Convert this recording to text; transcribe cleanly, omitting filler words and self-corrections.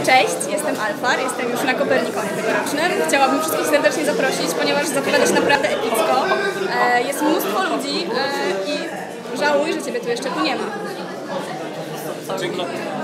Cześć, jestem Alfar, jestem już na Kopernikonie tegorocznym. Chciałabym wszystkich serdecznie zaprosić, ponieważ zapowiada się naprawdę epicko. Jest mnóstwo ludzi i żałuj, że Ciebie tu jeszcze nie ma. Dzięki.